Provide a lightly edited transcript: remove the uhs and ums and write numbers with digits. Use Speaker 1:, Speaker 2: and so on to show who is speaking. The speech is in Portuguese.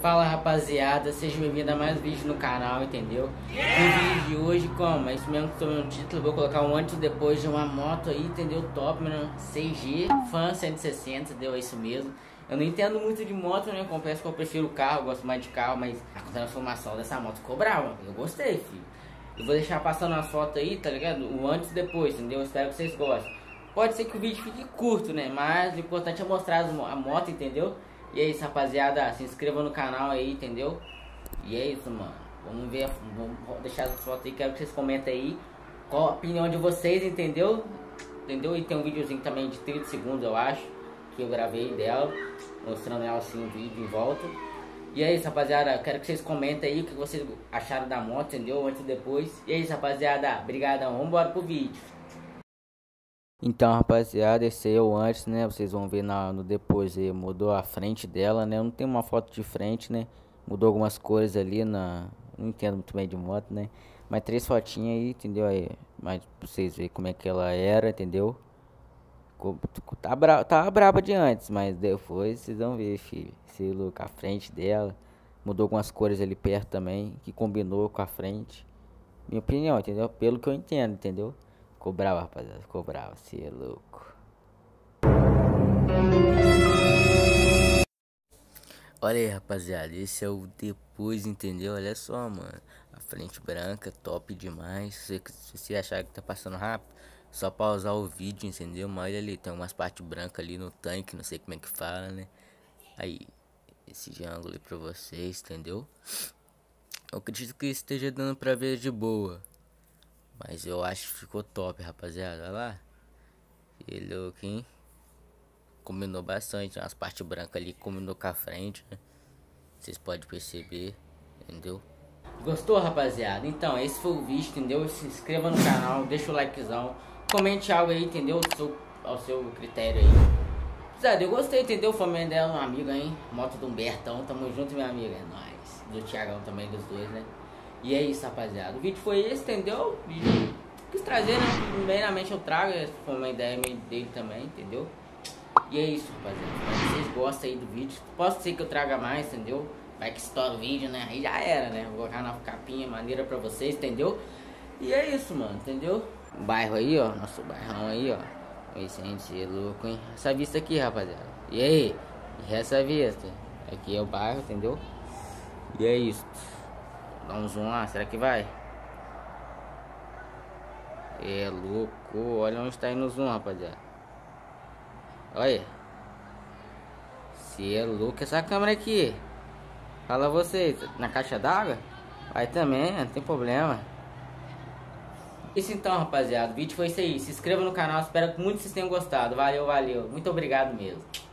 Speaker 1: Fala rapaziada, seja bem-vindo a mais um vídeo no canal, entendeu? No vídeo de hoje, como? É isso mesmo que estou no título, vou colocar um antes e depois de uma moto aí, entendeu? Top, mano, CG, Fan 160, entendeu? É isso mesmo. Eu não entendo muito de moto, né? Confesso que eu prefiro carro, eu gosto mais de carro, mas a transformação dessa moto ficou brava. Eu gostei, filho. Eu vou deixar passando as fotos aí, tá ligado? O antes e depois, entendeu? Espero que vocês gostem. Pode ser que o vídeo fique curto, né? Mas o importante é mostrar a moto, entendeu? E é isso, rapaziada. Se inscreva no canal aí, entendeu? E é isso, mano. Vamos ver, vamos deixar as fotos aí. Quero que vocês comentem aí qual a opinião de vocês, entendeu? Entendeu? E tem um videozinho também de 30 segundos, eu acho, que eu gravei dela, mostrando ela assim, um vídeo em volta. E é isso, rapaziada. Quero que vocês comentem aí o que vocês acharam da moto, entendeu? Antes e depois. E é isso, rapaziada. Obrigadão. Vamos embora pro vídeo. Então, rapaziada, esse aí é o antes, né? Vocês vão ver no depois aí. Mudou a frente dela, né? Eu não tenho uma foto de frente, né? Mudou algumas cores ali na... Não entendo muito bem de moto, né? Mas 3 fotinhas aí, entendeu? Aí, mas pra vocês verem como é que ela era, entendeu? Tava braba de antes, mas depois vocês vão ver, filho. Esse look, a frente dela. Mudou algumas cores ali perto também, que combinou com a frente. Minha opinião, entendeu? Pelo que eu entendo, entendeu? Ficou brava, rapaziada. Ficou brava, cê é louco. Olha aí, rapaziada. Esse é o depois, entendeu? Olha só, mano. A frente branca, top demais. Se você achar que tá passando rápido, só pausar o vídeo, entendeu? Mas olha ali, tem umas partes brancas ali no tanque. Não sei como é que fala, né? Aí, esse ângulo aí pra vocês, entendeu? Eu acredito que esteja dando pra ver de boa. Mas eu acho que ficou top, rapaziada. Olha lá. Que louco, hein? Combinou bastante. As partes brancas ali combinou com a frente, né? Vocês podem perceber, entendeu? Gostou, rapaziada? Então, esse foi o vídeo, entendeu? Se inscreva no canal, deixa o likezão. Comente algo aí, entendeu? Ao seu critério aí. Rapaziada, eu gostei, entendeu? Família dela, um amigo, hein? Moto do Humbertão, tamo junto, minha amiga. É nóis. Do Thiagão também, dos dois, né? E é isso, rapaziada. O vídeo foi esse, entendeu? Vídeo quis trazer, né? Primeiramente eu trago, foi uma ideia dele também, entendeu? E é isso, rapaziada. Se vocês gostam aí do vídeo, posso ser que eu traga mais, entendeu? Vai que estoura o vídeo, né? Aí já era, né? Vou colocar na capinha maneira pra vocês, entendeu? E é isso, mano, entendeu? O bairro aí, ó. Nosso bairrão aí, ó. Vicente, é louco, hein? Essa vista aqui, rapaziada. E aí? E essa vista? Aqui é o bairro, entendeu? E é isso. Dá um zoom lá, será que vai? É louco, olha onde tá indo o zoom, rapaziada. Olha. Se é louco essa câmera aqui. Fala vocês, na caixa d'água? Vai também, não tem problema. Isso então, rapaziada, o vídeo foi isso aí. Se inscreva no canal, espero que muitos vocês tenham gostado. Valeu, valeu, muito obrigado mesmo.